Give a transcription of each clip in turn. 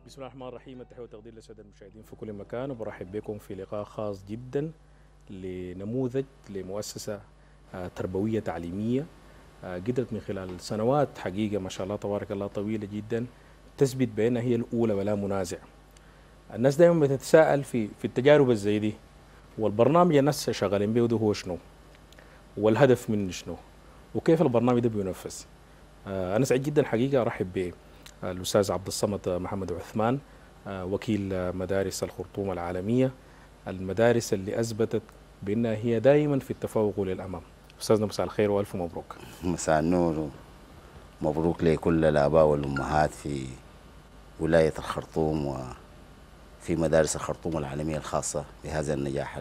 بسم الله الرحمن الرحيم. التحية والتقدير للسادة المشاهدين في كل مكان، وبرحب بكم في لقاء خاص جدا لنموذج لمؤسسة تربوية تعليمية قدرت من خلال سنوات حقيقة ما شاء الله تبارك الله طويلة جدا تثبت بأنها هي الأولى ولا منازع. الناس دائما بتتساءل في التجارب الزي دي، والبرنامج الناس شغالين به ده هو شنو؟ والهدف منه شنو؟ وكيف البرنامج ده بينفذ؟ أنا سعيد جدا حقيقة أرحب بالأستاذ عبد الصمد محمد عثمان، وكيل مدارس الخرطوم العالمية، المدارس اللي أثبتت بأنها هي دائما في التفوق للأمام. أستاذنا مساء الخير وألف مبروك. مساء النور، ومبروك لكل الآباء والأمهات في ولاية الخرطوم وفي مدارس الخرطوم العالمية الخاصة بهذا النجاح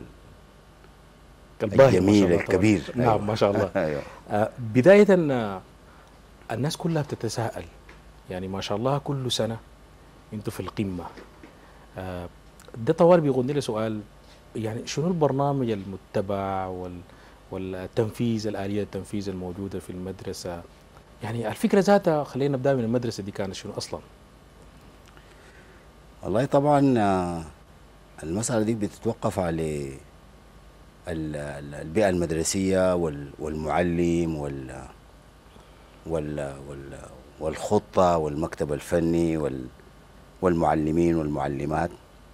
الجميل الكبير. نعم ما شاء الله. أيوة. بداية الناس كلها بتتساءل، يعني ما شاء الله كل سنة انتوا في القمة. ده طوال بيغني لي سؤال، يعني شنو البرنامج المتبع والتنفيذ، الآلية التنفيذ الموجودة في المدرسة؟ يعني الفكرة ذاتها خلينا نبدأ من المدرسة دي كانت شنو أصلا؟ والله طبعا المسألة دي بتتوقف على البيئة المدرسية والمعلم والخطة والمكتب الفني والمعلمين والمعلمات.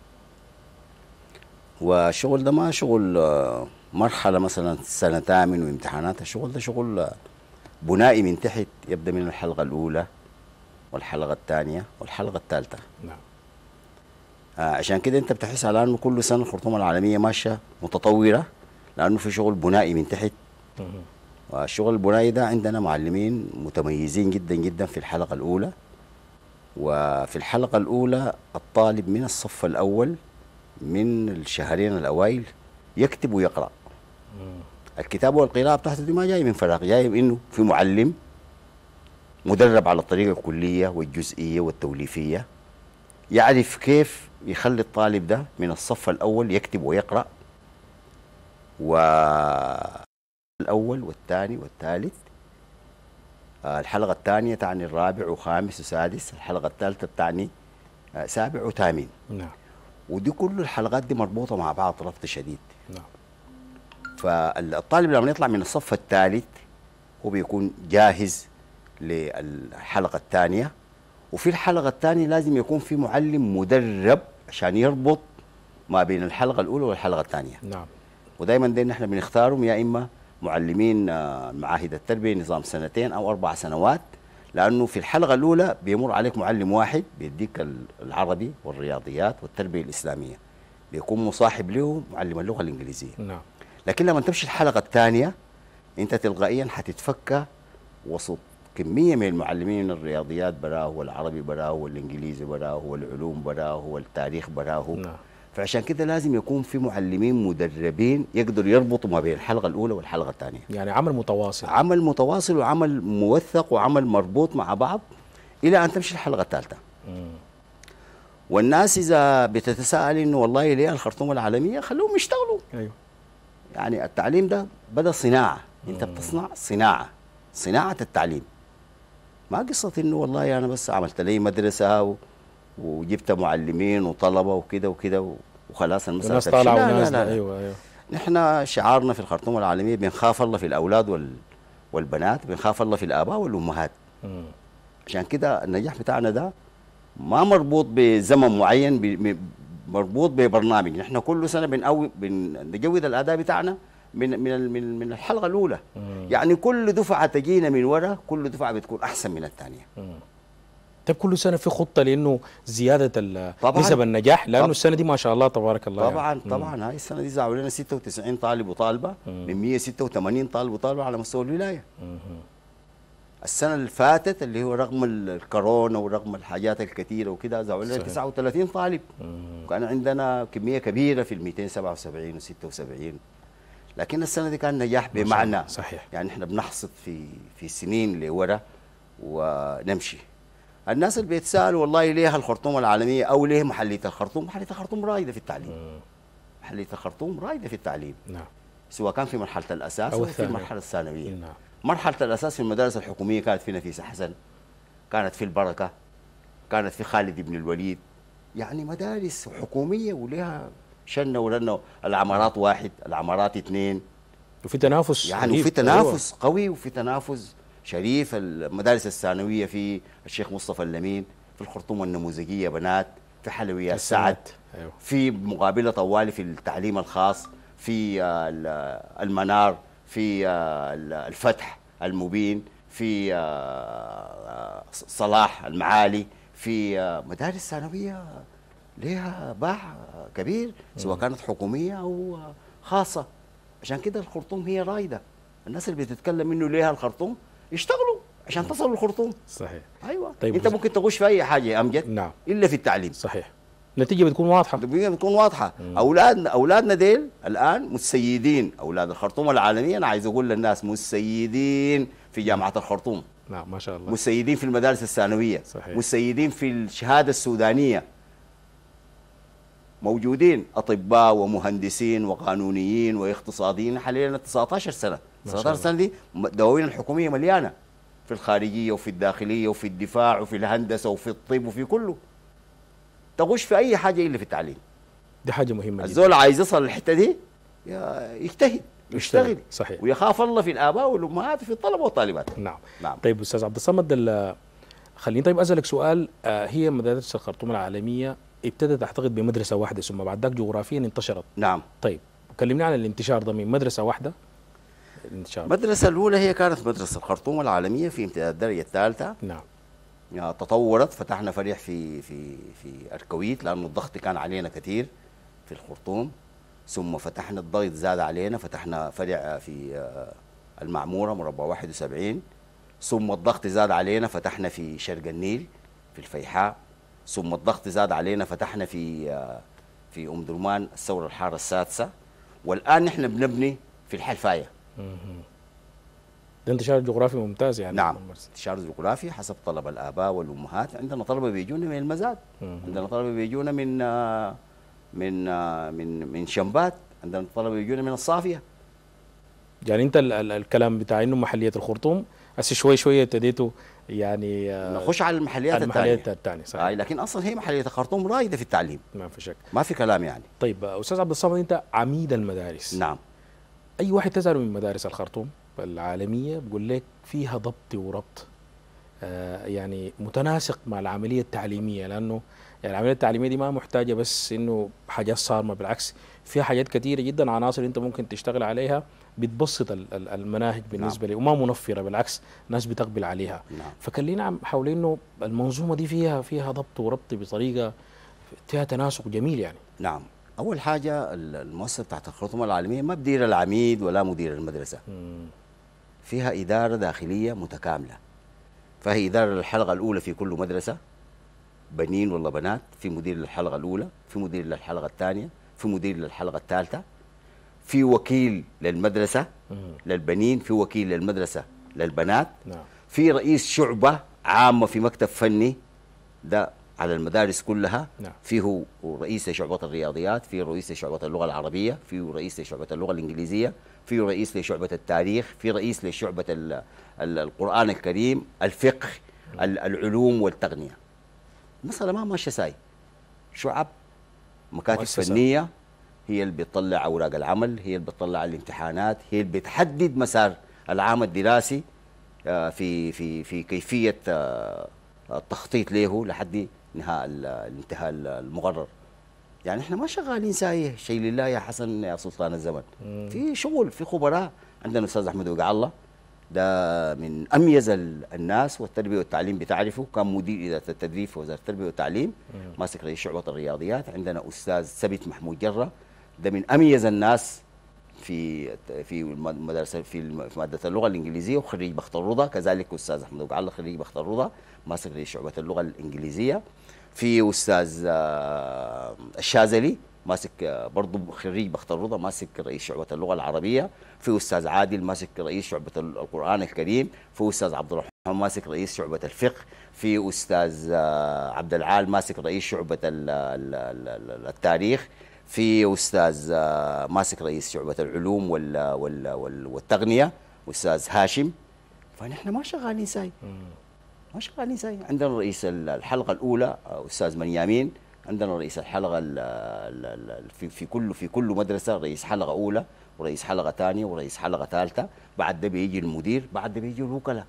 والشغل ده ما شغل مرحلة مثلا سنة ثامن وامتحانات. الشغل ده شغل بنائي من تحت، يبدأ من الحلقة الأولى والحلقة الثانية والحلقة الثالثة. نعم. عشان كده انت بتحس على انه كل سنة الخرطوم العالمية ماشية متطورة، لأنه في شغل بنائي من تحت. والشغل البنائي ده عندنا معلمين متميزين جدا جدا في الحلقة الأولى. وفي الحلقة الأولى الطالب من الصف الأول من الشهرين الأوائل يكتب ويقرأ. الكتابة والقراءة بتاعته دي ما جاي من فراغ، جاي انه في معلم مدرب على الطريقة الكلية والجزئية والتوليفية، يعرف كيف يخلي الطالب ده من الصف الأول يكتب ويقرأ، والأول والثاني والثالث. الحلقة الثانية تعني الرابع وخامس وسادس، الحلقة الثالثة بتعني سابع وثامن. نعم. ودي كل الحلقات دي مربوطة مع بعض ربط شديد. نعم. فالطالب لما يطلع من الصف الثالث هو بيكون جاهز للحلقة الثانية. وفي الحلقة الثانية لازم يكون في معلم مدرب عشان يربط ما بين الحلقة الأولى والحلقة الثانية. نعم. ودايما دي نحن بنختارهم يا إما معلمين معاهد التربية نظام سنتين أو 4 سنوات، لأنه في الحلقة الأولى بيمر عليك معلم واحد بيديك العربي والرياضيات والتربية الإسلامية، بيكون مصاحب له معلم اللغة الإنجليزية. نعم. لكن لما تمشي الحلقة الثانية أنت تلقائيا حتتفكى وسط كمية من المعلمين من الرياضيات براه والعربي براه والإنجليزي براه والعلوم براه والتاريخ براه. نعم. فعشان كده لازم يكون في معلمين مدربين يقدروا يربطوا ما بين الحلقة الأولى والحلقة الثانية. يعني عمل متواصل. عمل متواصل وعمل موثق وعمل مربوط مع بعض إلى أن تمشي الحلقة الثالثة. والناس إذا بتتساءل إنه والله ليه الخرطوم العالمية، خلوهم يشتغلوا. أيوه. يعني التعليم ده بدأ صناعة، أنت بتصنع صناعة التعليم. ما قصة إنه والله أنا بس عملت لي مدرسة وجبت معلمين وطلبة وكده وكده وخلاص المسألة الناس طالعة وناس. لا. أيوه أيوه. نحن شعارنا في الخرطوم العالمية بنخاف الله في الأولاد والبنات، بنخاف الله في الآباء والأمهات. عشان كده النجاح بتاعنا ده ما مربوط بزمن معين، مربوط ببرنامج. نحن كل سنة بنجود الأداء بتاعنا من الحلقة الأولى. يعني كل دفعة تجينا من وراء، كل دفعة بتكون أحسن من الثانية. طيب كل سنة في خطة لأنه زيادة نسب النجاح، لأنه السنة دي ما شاء الله تبارك الله. طبعا يعني. طبعا هاي السنة دي زعوا لنا 96 طالب وطالبة من 186 طالب وطالبة على مستوى الولاية. السنة اللي فاتت اللي هو رغم الكورونا ورغم الحاجات الكثيرة وكده زعوا لنا 39 طالب. وكان عندنا كمية كبيرة في ال 277 و 76. لكن السنة دي كان نجاح بمعنى صحيح. يعني احنا بنحصد في سنين لورا ونمشي. الناس اللي بيتسالوا والله ليه الخرطوم العالمية او ليه محلية الخرطوم؟ محلية الخرطوم رائدة في التعليم. محلية الخرطوم رائدة في التعليم. نعم. سواء كان في مرحلة الأساس أو في المرحلة الثانوية. نعم. مرحلة الأساس في المدارس الحكومية كانت في نفيسة حسن، كانت في البركة، كانت في خالد بن الوليد، يعني مدارس حكوميه ولها شنه ورنه، العمارات واحد، العمارات اثنين، وفي تنافس يعني شديد. وفي تنافس قوي وفي تنافس شريف. المدارس الثانويه في الشيخ مصطفى اللمين، في الخرطوم النموذجيه بنات، في حلويات سعد، أيوه. في مقابله طوالي في التعليم الخاص، في المنار، في الفتح المبين، في صلاح المعالي، في مدارس ثانويه لها باع كبير سواء كانت حكوميه او خاصه. عشان كده الخرطوم هي رايده. الناس اللي بتتكلم انه ليها الخرطوم يشتغلوا عشان تصلوا الخرطوم. صحيح. ايوه. طيب انت ممكن تغش في اي حاجه يا امجد. نعم. الا في التعليم. صحيح. النتيجه بتكون واضحه. بتكون واضحه. اولادنا ديل الان متسيدين، اولاد الخرطوم العالميه. انا عايز اقول للناس متسيدين في جامعه الخرطوم. نعم ما شاء الله. متسيدين في المدارس الثانويه. صحيح. متسيدين في الشهاده السودانيه. موجودين اطباء ومهندسين وقانونيين واقتصاديين حاليا 19 سنه. 19 سنه دي دواوين الحكوميه مليانه في الخارجيه وفي الداخليه وفي الدفاع وفي الهندسه وفي الطب وفي كله. تغش في اي حاجه الا في التعليم. دي حاجه مهمه جدا. الزول عايز يصل للحته دي يجتهد يشتغل صحيح. ويخاف الله في الاباء والامهات وفي الطلبه والطالبات. نعم. نعم. طيب استاذ عبد الصمد، خليني طيب اسالك سؤال. هي مدارس الخرطوم العالميه ابتدت اعتقد بمدرسه واحده ثم بعد ذاك جغرافيا انتشرت. نعم. طيب كلمني عن الانتشار ده من مدرسه واحده. الانتشار. المدرسه الاولى هي كانت مدرسه الخرطوم العالميه في امتداد الدرجه الثالثه. نعم. تطورت، فتحنا فرع في الكويت لانه الضغط كان علينا كثير في الخرطوم. ثم فتحنا الضغط زاد علينا، فتحنا فرع في المعموره مربع 71. ثم الضغط زاد علينا فتحنا في شرق النيل في الفيحاء. ثم الضغط زاد علينا فتحنا في ام درمان الثوره الحاره السادسه. والان نحن بنبني في الحلفايه. ده انتشار جغرافي ممتاز يعني. نعم، انتشار جغرافي حسب طلب الاباء والامهات. عندنا طلبه بيجونا من المزاد، عندنا طلبه بيجونا من شمبات، عندنا طلبه بيجونا من الصافيه. يعني انت الكلام بتاع انه محليه الخرطوم هسه شوي شوي ابتديتوا يعني نخش على المحليات الثانيه. صحيح. لكن اصلا هي محليه الخرطوم رايده في التعليم، ما في شك، ما في كلام يعني. طيب استاذ عبد الصمد، انت عميد المدارس. نعم. اي واحد تساله من مدارس الخرطوم العالميه بقول لك فيها ضبط وربط يعني متناسق مع العمليه التعليميه، لانه يعني العمليه التعليميه دي ما محتاجه بس انه حاجات صارمه، بالعكس فيها حاجات كثيره جدا، عناصر انت ممكن تشتغل عليها بتبسط المناهج بالنسبه لي وما منفره، بالعكس ناس بتقبل عليها. نعم. فكلينا حول انه المنظومه دي فيها ضبط وربط بطريقه فيها تناسق جميل يعني. نعم. اول حاجه المؤسسه بتاعت الخرطوم العالميه ما بدير العميد ولا مدير المدرسه. فيها اداره داخليه متكامله. فهي اداره للحلقه الاولى في كل مدرسه، بنين ولا بنات، في مدير للحلقه الاولى، في مدير للحلقه الثانيه، في مدير للحلقه الثالثه، في وكيل للمدرسه للبنين، في وكيل للمدرسه للبنات. نعم. في رئيس شعبه عامه في مكتب فني ده على المدارس كلها. نعم. فيه رئيس لشعبة الرياضيات، فيه رئيس لشعبة اللغة العربية، فيه رئيس لشعبة اللغة الإنجليزية، فيه رئيس لشعبة التاريخ، فيه رئيس لشعبة القرآن الكريم، الفقه، العلوم والتقنية. المسألة ما ماشية ساي. شعب مكاتب مؤسسة فنية هي اللي بتطلع أوراق العمل، هي اللي بتطلع الامتحانات، هي اللي بتحدد مسار العام الدراسي في كيفية التخطيط له لحد انتهاء المقرر. يعني احنا ما شغالين سايه شيء لله يا حسن يا سلطان الزمن. في شغل، في خبراء. عندنا الاستاذ احمد وقع الله ده من اميز الناس، والتربيه والتعليم بتعرفه، كان مدير اداره التدريب في وزاره التربيه والتعليم، ماسك رئيس شعبه الرياضيات. عندنا استاذ ثبت محمود جره ده من اميز الناس في مدرسه في ماده اللغه الانجليزيه وخريج بخت الرضا. كذلك استاذ احمد وقع الله خريج بخت الرضا ماسك رئيس شعبه اللغه الانجليزيه. في استاذ الشاذلي ماسك برضه خريج بخت الرضا ماسك رئيس شعبه اللغه العربيه. في استاذ عادل ماسك رئيس شعبه القران الكريم. في استاذ عبد الرحمن ماسك رئيس شعبه الفقه. في استاذ عبد العال ماسك رئيس شعبه التاريخ. في استاذ ماسك رئيس شعبه العلوم والتقنيه استاذ هاشم. فنحن ما شغالين ساي، ما شغالين ساي. عندنا رئيس الحلقه الاولى استاذ منيامين عندنا رئيس الحلقه في كل مدرسه رئيس حلقه اولى ورئيس حلقه ثانيه ورئيس حلقه ثالثه، بعد ده بيجي المدير، بعد ده بيجي الوكلاء.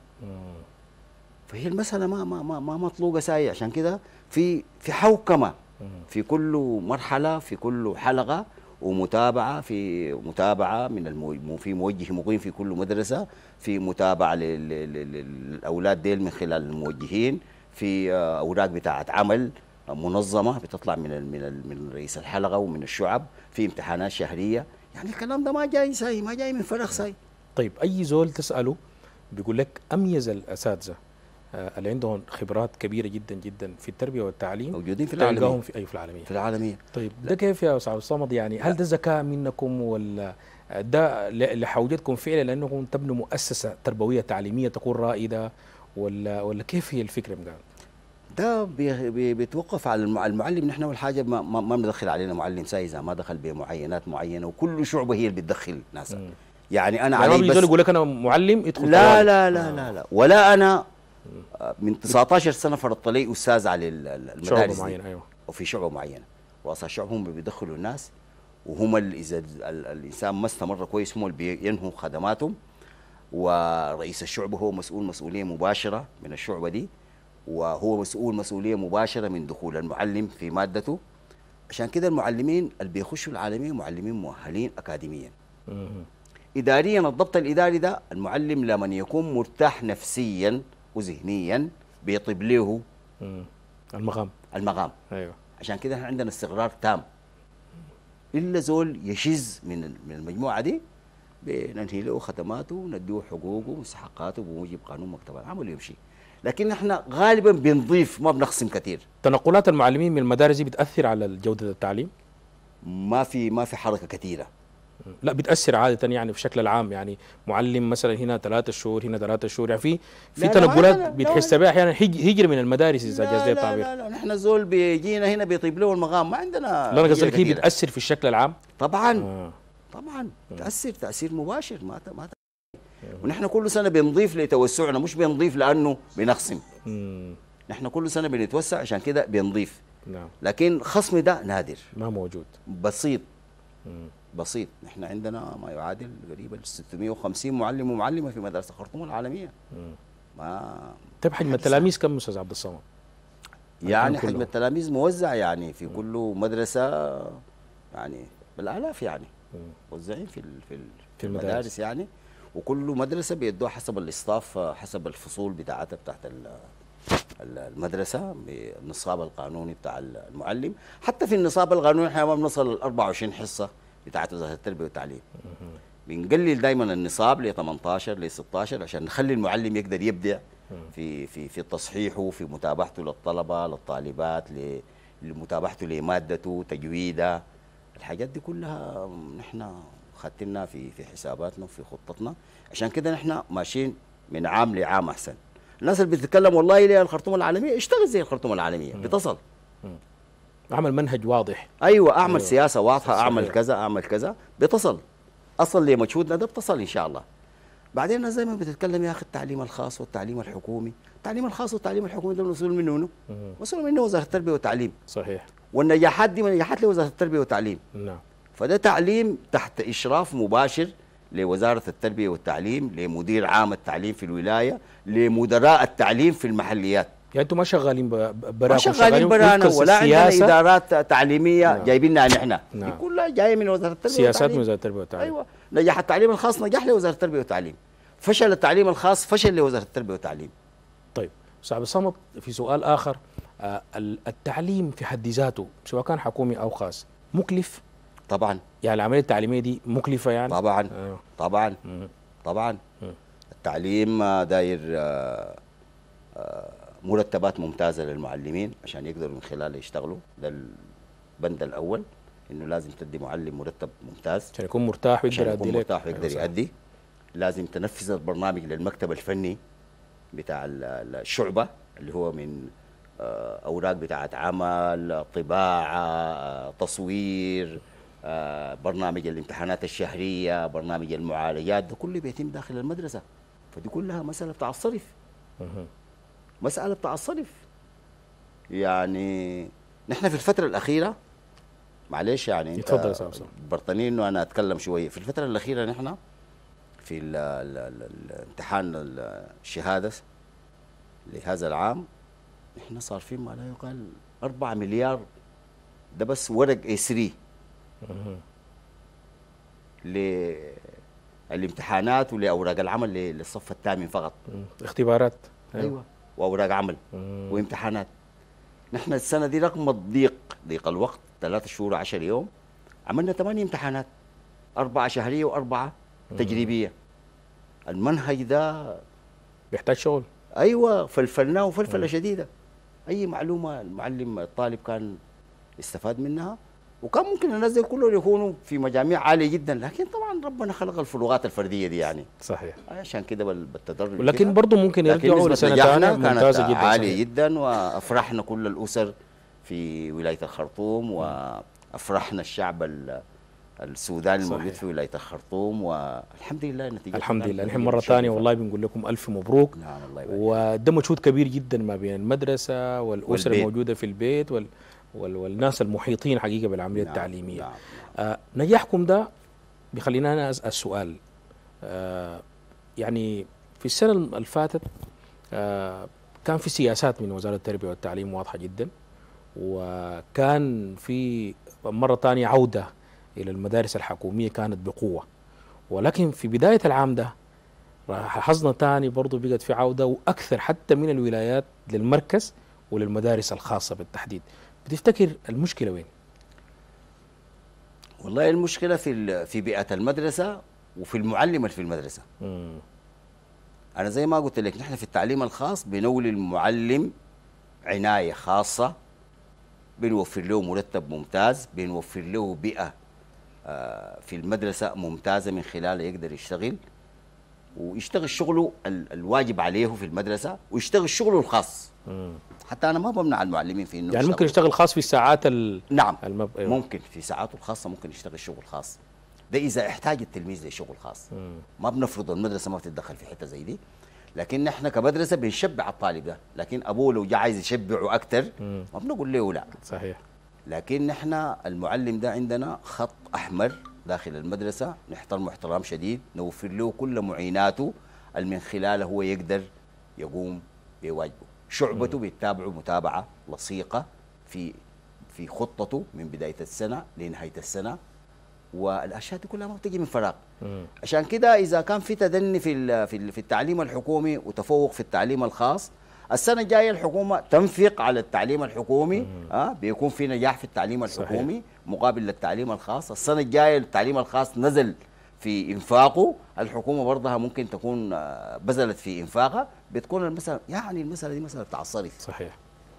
فهي المساله ما مطلوقه ساي، عشان كده في حوكمه في كل مرحله، في كل حلقه، ومتابعه، في متابعه في موجه مقيم في كل مدرسه، في متابعه للاولاد ديل من خلال الموجهين، في اوراق بتاعه عمل منظمه بتطلع من رئيس الحلقه ومن الشعب، في امتحانات شهريه. يعني الكلام ده ما جاي ساي، ما جاي من فراغ ساي. طيب اي زول تساله بيقول لك اميز الاساتذه اللي عندهم خبرات كبيره جدا جدا في التربيه والتعليم موجودين في العالميه، تلقاهم في العالميه. في العالميه. طيب ده كيف يا استاذ الصمد؟ يعني هل ده ذكاء منكم ولا ده لحوجتكم فعلا لانكم تبنوا مؤسسه تربويه تعليميه تكون رائده، ولا كيف هي الفكره مقام؟ ده بيتوقف على المعلم. نحن اول حاجه ما بندخل علينا معلم ساي اذا ما دخل بمعينات معينه، وكل شعبه هي اللي بتدخل ناسها. يعني انا يعني علي بس يقول لك انا معلم ادخل لا لا لا لا لا، ولا انا من 19 سنه فرضت لي استاذ على المدارس شعبه معينه. ايوه، وفي شعبه معينه رؤساء الشعب هم اللي بيدخلوا الناس، وهم اللي اذا الانسان ما استمر كويس هم اللي بينهوا خدماتهم. ورئيس الشعبه هو مسؤوليه مباشره من الشعبه دي، وهو مسؤوليه مباشره من دخول المعلم في مادته. عشان كده المعلمين اللي بيخشوا العالميه معلمين مؤهلين اكاديميا. اداريا الضبط الاداري ده المعلم لمن يكون مرتاح نفسيا وذهنيا بيطيب له المقام. ايوه، عشان كده احنا عندنا استقرار تام. الا زول يشذ من المجموعه دي بننهي له خدماته ونديه حقوقه ومستحقاته بموجب قانون مكتب العمل ويمشي. لكن احنا غالبا بنضيف ما بنقسم كثير. تنقلات المعلمين من المدارس دي بتاثر على جوده التعليم؟ ما في حركه كثيره. لا بتاثر عاده يعني في الشكل العام، يعني معلم مثلا هنا 3 شهور هنا 3 شهور، يعني في تنقلات بتحس بها احيانا هجر من المدارس اذا جاز لي التعبير. لا نحن زول بيجينا هنا بيطيب له المقام، ما عندنا. لا انا قصدي هي بتاثر في الشكل العام طبعا. طبعا تاثر تاثير مباشر. ما ونحن كل سنه بنضيف لتوسعنا، مش بنضيف لانه بنقسم. نحن كل سنه بنتوسع عشان كده بنضيف. نعم. لكن خصم ده نادر، ما موجود، بسيط. بسيط. نحن عندنا ما يعادل قريبا 650 معلم ومعلمه في مدرسه خرطوم العالميه. ما طيب حجم التلاميذ كم استاذ عبد الصمد؟ يعني حجم التلاميذ موزع يعني في كل مدرسه يعني بالالاف، يعني موزعين في المدارس يعني. وكل مدرسه بيدوها حسب الاصطاف، حسب الفصول بتاعتها بتاعت المدرسه بالنصاب القانوني بتاع المعلم. حتى في النصاب القانوني احنا ما بنصل ل 24 حصه بتاعت وزاره التربيه والتعليم. بنقلل دايما النصاب ل 18 ل 16 عشان نخلي المعلم يقدر يبدع في تصحيحه، في متابعته للطلبه للطالبات، لمتابعته لمادته، تجويدها. الحاجات دي كلها نحن خدتنا في حساباتنا وفي خطتنا. عشان كده نحن ماشيين من عام لعام احسن. الناس اللي بتتكلم والله ليه الخرطوم العالميه، اشتغل زي الخرطوم العالميه بتصل. اعمل منهج واضح. ايوه اعمل سياسه واضحه، اعمل كذا اعمل كذا بتصل. اصل لمجهودنا ده بتصل ان شاء الله. بعدين الناس زي ما بتتكلم يا اخي التعليم الخاص والتعليم الحكومي، التعليم الخاص والتعليم الحكومي ده مسؤول منه مسؤول منه وزاره التربيه والتعليم. صحيح. والنجاحات دي نجاحات لوزاره التربيه والتعليم. نعم. فده تعليم تحت اشراف مباشر لوزاره التربيه والتعليم، لمدير عام التعليم في الولايه، لمدراء التعليم في المحليات. يعني انتم ما شغالين براكم، ما شغالين برانا ولا عندنا ادارات تعليميه. نعم. جايبينها نحن. نعم. دي كلها جايه من وزاره التربيه والتعليم. سياسات من وزاره التربيه والتعليم. ايوه. نجاح التعليم الخاص نجاح لوزاره التربيه والتعليم، فشل التعليم الخاص فشل لوزاره التربيه والتعليم. طيب استاذ عبد الصمد، في سؤال اخر، التعليم في حد ذاته سواء كان حكومي او خاص مكلف؟ طبعا. يعني العمليه التعليميه دي مكلفه يعني؟ طبعا. طبعا. طبعا. التعليم داير مرتبات ممتازه للمعلمين عشان يقدروا من خلاله يشتغلوا. ده البند الاول، انه لازم تدي معلم مرتب ممتاز عشان يكون مرتاح ويقدر يؤدي لك. مرتاح ويقدر يؤدي. لازم تنفذ البرنامج للمكتب الفني بتاع الشعبه اللي هو من اوراق بتاعت عمل، طباعه، تصوير، برنامج الامتحانات الشهريه، برنامج المعالجات، ده كله بيتم داخل المدرسه. فدي كلها مساله بتاع الصرف. مساله بتاع الصرف. يعني نحن في الفتره الاخيره، معلش يعني انت اتفضل يا استاذ عصام. برطني انه انا اتكلم شويه. في الفتره الاخيره نحن في الامتحان الشهاده لهذا العام احنا صارفين ما لا يقال 4 مليار، ده بس ورق A3 للامتحانات ولأوراق العمل للصف الثامن فقط. اختبارات. ايوه وأوراق عمل وامتحانات. نحن السنة دي رغم ضيق الوقت 3 شهور و10 يوم عملنا 8 امتحانات، 4 شهرية و4 تجريبية. المنهج ده بيحتاج شغل. ايوه فلفلناه وفلفله شديده. اي معلومه المعلم الطالب كان استفاد منها، وكان ممكن ننزل كلهم يكونوا في مجاميع عاليه جدا، لكن طبعا ربنا خلق الفروقات الفرديه دي يعني. صحيح. عشان كده بالتدرج. ولكن برضه ممكن يرجعوا لسنه ثانيه ممتازه كانت جدا. عاليه صحيح. جدا، وافرحنا كل الاسر في ولايه الخرطوم، وافرحنا الشعب السوداني الموجود في ولايه الخرطوم، والحمد لله النتيجه. الحمد لله. نحن مره ثانيه والله بنقول لكم الف مبروك. نعم الله يبارك. وده مجهود كبير جدا ما بين المدرسه والاسره الموجوده في البيت والناس المحيطين حقيقه بالعمليه التعليميه. نعم. نجاحكم ده بيخلينا انا اسال سؤال. يعني في السنه اللي فاتت كان في سياسات من وزاره التربيه والتعليم واضحه جدا، وكان في مره ثانيه عوده إلى المدارس الحكومية كانت بقوة، ولكن في بداية العام ده لاحظنا تاني برضو بقت في عودة وأكثر حتى من الولايات للمركز وللمدارس الخاصة بالتحديد. بتفتكر المشكلة وين؟ والله المشكلة في بيئة المدرسة وفي المعلم اللي في المدرسة. أنا زي ما قلت لك نحن في التعليم الخاص بنولي المعلم عناية خاصة، بنوفر له مرتب ممتاز، بنوفر له بيئة في المدرسة ممتازة من خلالها يقدر يشتغل ويشتغل شغله الواجب عليه في المدرسة، ويشتغل شغله الخاص. حتى أنا ما بمنع المعلمين في إنه يعني ممكن يشتغل خاص في الساعات نعم ممكن في ساعاته الخاصة ممكن يشتغل شغل خاص، ده إذا احتاج التلميذ لشغل خاص. ما بنفرض المدرسة ما بتتدخل في حتة زي دي، لكن نحن كمدرسة بنشبع الطالب ده، لكن أبوه لو جاء عايز يشبعه أكثر ما بنقول له لا. صحيح. لكن نحن المعلم ده عندنا خط أحمر داخل المدرسة، نحترمه احترام شديد، نوفر له كل معيناته من خلالها هو يقدر يقوم بواجبه. شعبته بيتابعوا متابعة لصيقة في خطته من بداية السنة لنهاية السنة، والأشياء دي كلها ما بتجي من فراغ. عشان كده إذا كان في تدني في التعليم الحكومي وتفوق في التعليم الخاص، السنة الجاية الحكومة تنفق على التعليم الحكومي، بيكون في نجاح في التعليم الحكومي. صحيح. مقابل للتعليم الخاص. السنة الجاية التعليم الخاص نزل في إنفاقه، الحكومة برضها ممكن تكون بذلت في إنفاقها، بتكون المسألة يعني المسألة دي مسألة بتاع الصرف. صحيح.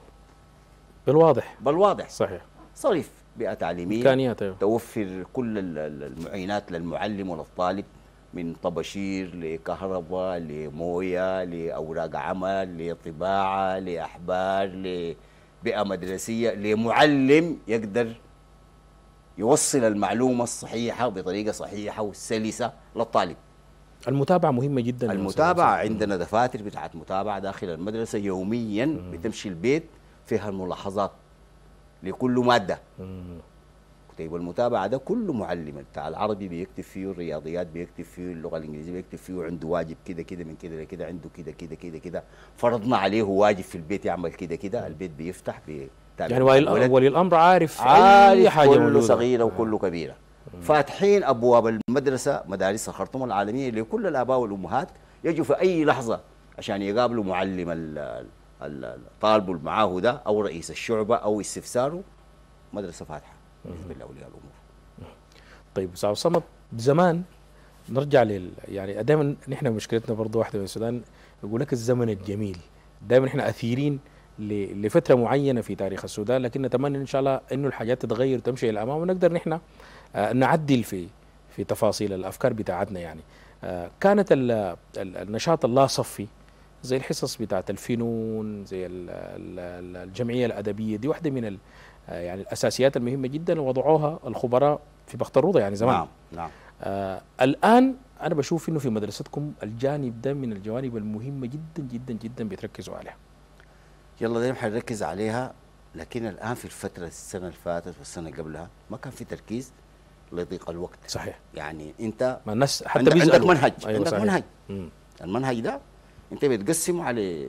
بالواضح. صحيح. صرف بيئة تعليمية، إمكانيات توفر كل المعينات للمعلم وللطالب، من طباشير لكهرباء لمويه لأوراق عمل لطباعة لأحبار لبيئة مدرسية لمعلم يقدر يوصل المعلومة الصحيحة بطريقة صحيحة وسلسة للطالب. المتابعة مهمة جدا. المتابعة عندنا دفاتر بتاعت متابعة داخل المدرسة يوميا بتمشي البيت فيها الملاحظات لكل مادة. كتيب المتابعة ده كل معلم بتاع العربي بيكتب فيه، الرياضيات بيكتب فيه، اللغة الإنجليزية بيكتب فيه، عنده واجب كده كده من كده لكده، عنده كده كده كده كده، فرضنا عليه واجب في البيت يعمل كده كده، البيت بيفتح يعني ولي الأمر عارف أي حاجة كله صغيرة وكله كبيرة. فاتحين أبواب المدرسة مدارس الخرطوم العالمية لكل الآباء والأمهات يجوا في أي لحظة عشان يقابلوا معلم الطالب اللي معاه ده أو رئيس الشعبة أو استفساره. مدرسة فاتحة بالنسبة لأولياء الأمور. طيب أستاذ صمد، زمان نرجع يعني دائما نحن مشكلتنا برضه واحدة من السودان، يقول لك الزمن الجميل. دائما نحن أثيرين لفترة معينة في تاريخ السودان، لكن نتمنى إن شاء الله إنه الحاجات تتغير وتمشي إلى الأمام ونقدر نحن نعدل في تفاصيل الأفكار بتاعتنا. يعني كانت النشاط اللا صفي زي الحصص بتاعت الفنون، زي الجمعية الأدبية، دي واحدة من يعني الأساسيات المهمة جدا وضعوها الخبراء في بختروضة يعني زمان. نعم. الآن أنا بشوف إنه في مدرستكم الجانب ده من الجوانب المهمة جدا جدا جدا بيتركزوا عليها. يلا دايما حنركز عليها لكن الان في الفتره السنه اللي فاتت والسنه اللي قبلها ما كان في تركيز لضيق الوقت. صحيح. يعني انت ما الناس حتى عندك بيسألوا. منهج. أيوة عندك صحيح. منهج. المنهج ده انت بتقسمه على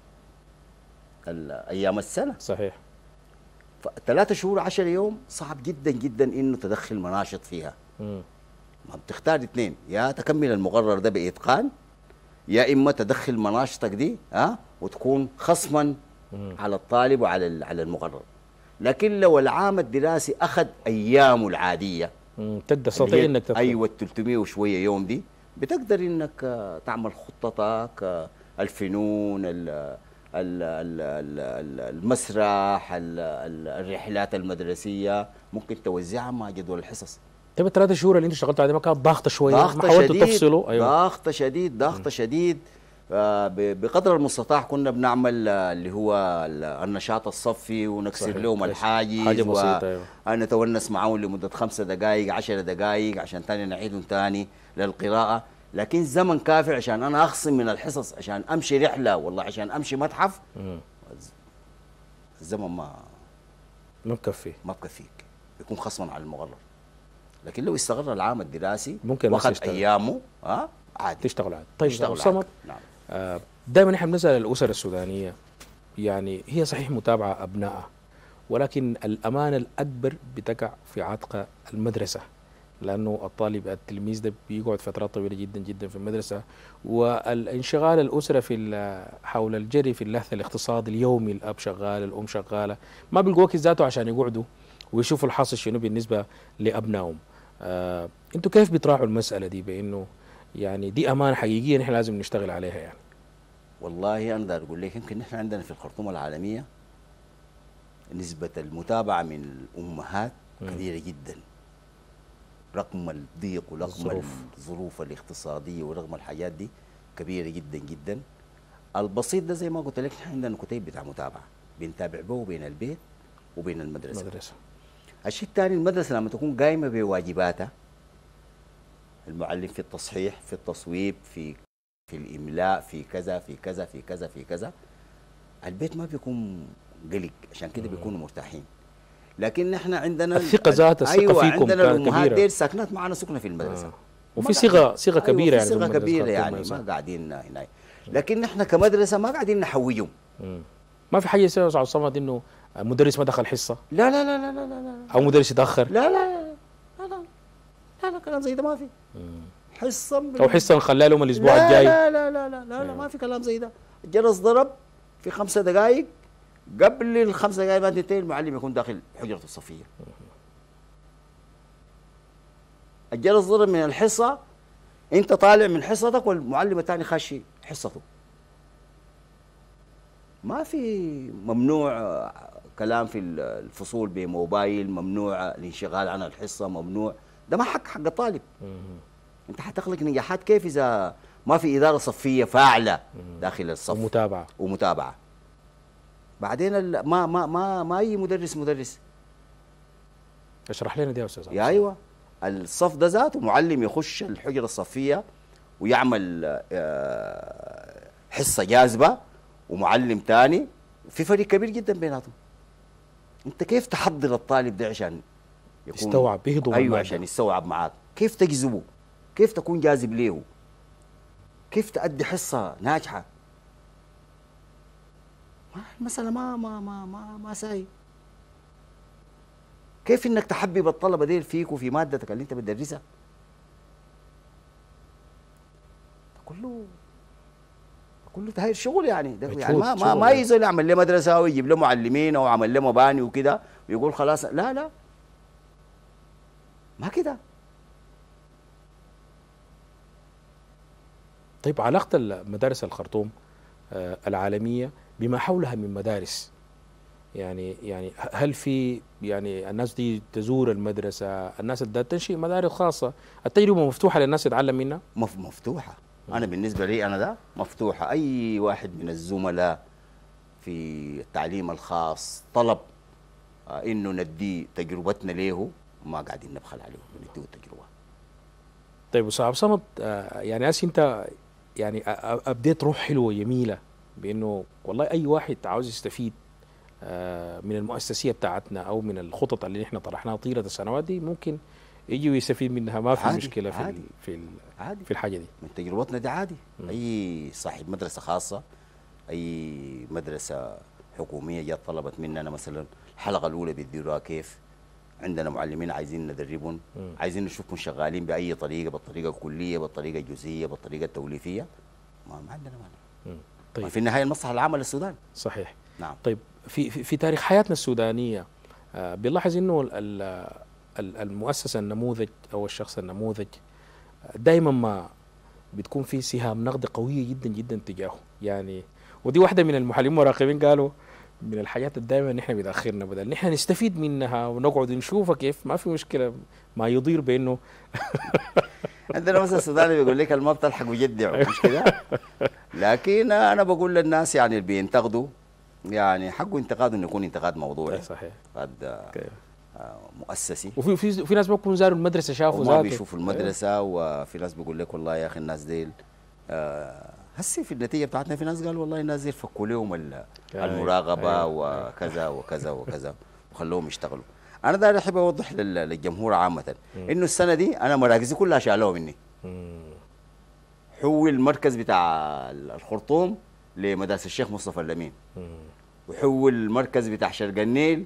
ايام السنه. صحيح. ف3 شهور 10 يوم صعب جدا جدا انه تدخل مناشط فيها. ما بتختار اثنين، يا تكمل المقرر ده باتقان، يا اما تدخل مناشطك دي وتكون خصما على الطالب وعلى المقرر. لكن لو العام الدراسي اخذ ايامه العاديه تستطيع انك تدخل. ايوه 300 وشويه يوم دي بتقدر انك تعمل خطتك، الفنون، المسرح، الرحلات المدرسيه ممكن توزعها مع جدول الحصص. طيب ال3 شهور اللي انت اشتغلت عليها ما كانت ضغطه شويه؟ ضغطه ما حاولتوا شديد. تفصلوا؟ ايوه ضغطه شديد، ضغطه شديد. بقدر المستطاع كنا بنعمل اللي هو النشاط الصفي ونكسر صحيح. لهم الحاجز، حاجه بسيطه. ايوه نتونس معاهم لمده 5 دقائق 10 دقائق عشان تاني نعيدهم تاني للقراءه. لكن زمن كافي عشان انا اخصم من الحصص عشان امشي رحله، والله عشان امشي متحف، الزمن ما بكفيك، يكون خصما على المقرر. لكن لو استغل العام الدراسي ممكن واخذ ايامه عادي تشتغل عادي. طيب تشتغل أبو صمد، نعم. دائما احنا بنسال الاسر السودانيه، يعني هي صحيح متابعه ابنائها، ولكن الامانه الاكبر بتقع في عاتق المدرسه، لانه التلميذ ده بيقعد فترات طويله جدا جدا في المدرسه، والانشغال الاسره في حول الجري في اللهث الاقتصادي اليومي، الاب شغال الام شغاله، ما بيلقوا وقت ذاته عشان يقعدوا ويشوفوا الحاصل شنو بالنسبه لابنائهم. انتوا كيف بتراعوا المساله دي بانه يعني دي امانه حقيقيه نحن لازم نشتغل عليها؟ يعني والله انا اقدر اقول لك يمكن نحن عندنا في الخرطوم العالميه نسبه المتابعه من الامهات كبيره جدا، رغم الضيق ورغم الظروف الاقتصاديه ورغم الحاجات دي كبيره جدا جدا. البسيط ده زي ما قلت لك نحن عندنا كتيب بتاع متابعه بنتابع به بين البيت وبين المدرسه. الشيء الثاني، المدرسه لما تكون قايمه بواجباتها، المعلم في التصحيح، في التصويب، في الاملاء، في كذا في كذا في كذا في كذا، البيت ما بيكون قلق، عشان كده بيكونوا مرتاحين. لكن نحن عندنا الثقه ذات الثقه فيكم عندنا الامهات كبيره. دي ساكنات معنا سكنه في المدرسه، وفي صيغه كبيره يعني صيغه كبيره يعني ما قاعدين هنا. لكن نحن كمدرسه ما قاعدين نحويهم. ما في حاجه يا استاذ صمد انه مدرس ما دخل حصه؟ لا لا لا لا لا لا او مدرس يتاخر؟ لا لا لا لا لا لا لا كلام زي ده ما في. حصه او حصه نخليها لهم الاسبوع الجاي؟ لا لا لا لا لا, لا ما في كلام زي ده. الجرس ضرب في 5 دقائق، قبل ال5 دقائق ما تنتهي المعلم يكون داخل حجرته الصفيه. الجرس ضرب من الحصه، انت طالع من حصتك والمعلم الثاني خاشي حصته. ما في ممنوع كلام في الفصول بموبايل، ممنوع الانشغال عن الحصه، ممنوع. ده ما حق الطالب. انت حتخلق نجاحات كيف اذا ما في اداره صفيه فاعله داخل الصف ومتابعه. بعدين ما اي مدرس اشرح لنا دي يا استاذ. يا ايوه، الصف ده ذاته معلم يخش الحجره الصفيه ويعمل حصه جاذبه، ومعلم ثاني، في فرق كبير جدا بيناتهم. انت كيف تحضر الطالب ده عشان يكون يستوعب بيهضم؟ ايوه عشان يستوعب معاك، كيف تجذبه، كيف تكون جاذب له، كيف تأدي حصه ناجحه. المساله ما ساي. كيف انك تحبب الطلبه ديل فيك وفي مادتك اللي انت بتدرسها. كله تهير شغل يعني. يعني ما يزول يعمل له مدرسه ويجيب له معلمين او عمل له مباني وكده ويقول خلاص. لا ما كده. طيب علاقه المدارس الخرطوم العالميه بما حولها من مدارس، يعني هل في يعني الناس دي تزور المدرسه، الناس اللي تنشئ مدارس خاصه، التجربه مفتوحه للناس تتعلم منها؟ مفتوحه. انا بالنسبه لي انا ده مفتوحه. اي واحد من الزملاء في التعليم الخاص طلب انه ندي تجربتنا له، ما قاعدين نبخل عليه، نديه التجربه. طيب استاذ عبد الصمد، يعني انت يعني ابديت روح حلوه جميله بانه والله اي واحد عاوز يستفيد من المؤسسيه بتاعتنا او من الخطط اللي احنا طرحناها طيله السنوات دي ممكن يجي ويستفيد منها، ما في عادي مشكله عادي عادي في الحاجه دي. من تجربتنا دي عادي. اي صاحب مدرسه خاصه، اي مدرسه حكوميه جات طلبت مننا مثلا الحلقه الاولى بيديروها كيف، عندنا معلمين عايزين ندربهم، عايزين نشوفهم شغالين باي طريقه، بالطريقه الكليه، بالطريقه الجزئيه، بالطريقه التوليفيه، ما عندنا مانع. طيب في النهايه المصلحه العامه للسودان. صحيح. نعم. طيب في تاريخ حياتنا السودانيه بنلاحظ انه المؤسسه النموذج او الشخص النموذج دائما ما بتكون في سهام نقد قويه جدا جدا تجاهه، يعني ودي واحده من المحللين المراقبين قالوا من الحاجات اللي دائما نحن بتاخرنا، بدل نحن نستفيد منها ونقعد نشوفها كيف ما في مشكله، ما يضير بانه عندنا مثلا السوداني بيقول لك ما بتلحق بجدع، مش كده؟ لكن انا بقول للناس يعني اللي بينتقدوا يعني حقه انتقاد انه يكون انتقاد موضوعي. صحيح. قد مؤسسي. وفي ناس ما بيكونوا زاروا المدرسه شافوا ذاته، ما بيشوفوا المدرسه. وفي ناس بيقول لك والله يا اخي الناس ديل هسي في النتيجه بتاعتنا في ناس قالوا والله الناس ديل فكوا لهم المراقبه وكذا وكذا وكذا وخلوهم يشتغلوا. انا داير احب اوضح للجمهور عامه انه السنه دي انا مراكزي كلها شالوها مني. حول المركز بتاع الخرطوم لمدارس الشيخ مصطفى الامين، وحول المركز بتاع شرق النيل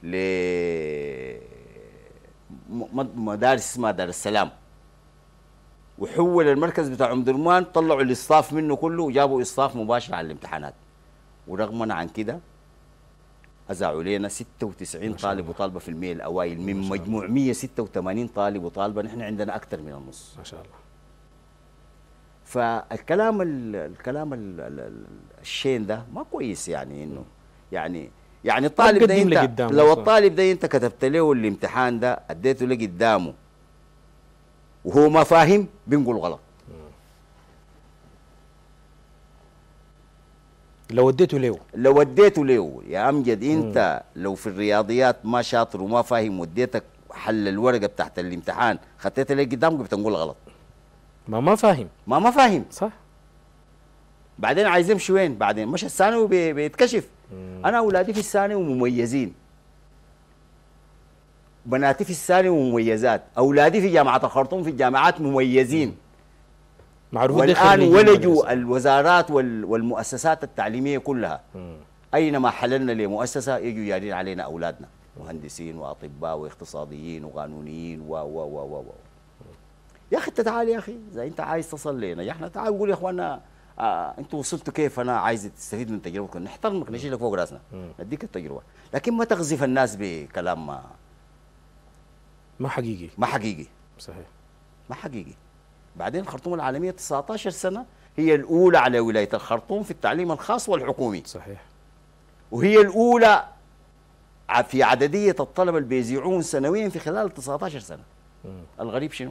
لمدارس اسمها دار السلام، وحول المركز بتاع ام درمان طلعوا الاصطاف منه كله وجابوا اصطاف مباشر على الامتحانات. ورغما عن كده أذاعوا لنا 96 طالب وطالبة في المية الأوائل من مجموع 186 طالب وطالبة، نحن عندنا أكثر من النص ما شاء الله. فالكلام الشين ده ما كويس، يعني إنه يعني الطالب ده أنت لو الطالب ده أنت كتبت له الامتحان ده أديته له قدامه وهو ما فاهم بنقول غلط. لو وديته له يا امجد انت لو في الرياضيات ما شاطر وما فاهم وديتك حل الورقه بتاعت الامتحان خطيتها لي قدامك بتنقول غلط. ما فاهم صح. بعدين عايز يمشي وين؟ بعدين مش الثانوي بيتكشف. انا اولادي في الثانوي مميزين، بناتي في الثانوي مميزات، اولادي في جامعه الخرطوم في الجامعات مميزين. والآن ولجوا الوزارات والمؤسسات التعليمية كلها. أينما حللنا لمؤسسة يجوا يارين علينا أولادنا مهندسين وأطباء واقتصاديين وقانونيين و يا أخي تعال يا أخي إذا أنت عايز تصل لنا احنا تعال قول يا إخوانا أنتوا وصلتوا كيف، أنا عايز تستفيد من تجربتكم، نحترمك نشيلك فوق راسنا نديك التجربة، لكن ما تغزف الناس بكلام ما حقيقي. صحيح. ما حقيقي. بعدين الخرطوم العالمية 19 سنة هي الأولى على ولاية الخرطوم في التعليم الخاص والحكومي. صحيح. وهي الأولى في عددية الطلبة اللي بيزيعون سنويا في خلال 19 سنة. الغريب شنو؟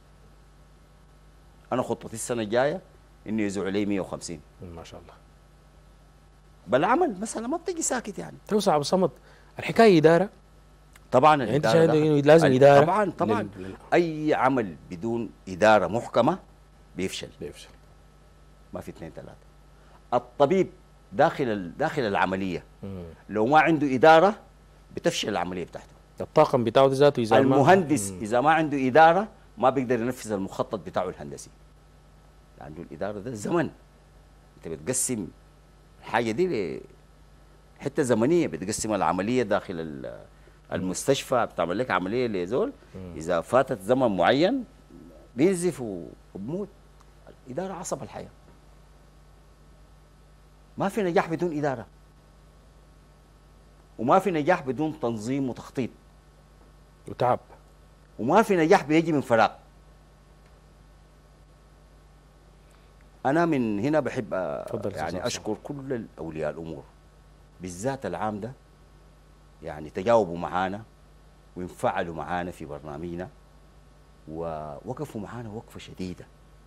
أنا خطتي السنة الجاية إنه يزيعوا لي 150. ما شاء الله. بالعمل مثلا ما بتجي ساكت يعني. توسع أبو صمد الحكاية إدارة. طبعا يعني انت شايف لازم اداره. طبعا اي عمل بدون اداره محكمه بيفشل. ما في 2 3. الطبيب داخل العمليه لو ما عنده اداره بتفشل العمليه بتاعته. الطاقم بتاعه ذاته اذا المهندس اذا ما عنده اداره ما بيقدر ينفذ المخطط بتاعه الهندسي. عنده الاداره ده الزمن، انت بتقسم الحاجه دي لحته زمنيه، بتقسم العمليه داخل المستشفى بتعمل لك عمليه لزول اذا فاتت زمن معين بينزف وبموت. الاداره عصب الحياه. ما في نجاح بدون اداره، وما في نجاح بدون تنظيم وتخطيط وتعب، وما في نجاح بيجي من فراغ. انا من هنا بحب يعني اشكر كل اولياء الامور بالذات العام ده، يعني تجاوبوا معانا وانفعلوا معانا في برنامجنا ووقفوا معانا وقفة شديدة.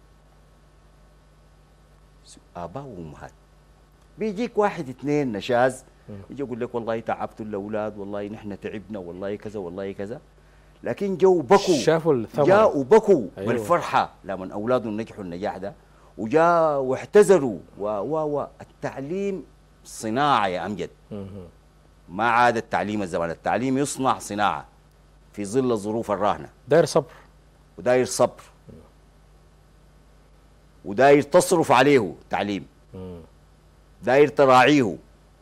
آباء وأمهات بيجيك 1 2 نشاز يجي يقول لك والله تعبتوا الأولاد، والله نحن تعبنا، والله كذا والله كذا، لكن شافوا الثمرة، جاءوا بكوا بالفرحة لمن أولادهم نجحوا النجاح ده، وجاء واحتزروا التعليم صناعة يا أمجد. ما عاد التعليم الزمان، التعليم يصنع صناعة في ظل الظروف الراهنة، داير صبر. وداير صبر، وداير تصرف عليه تعليم، داير تراعيه.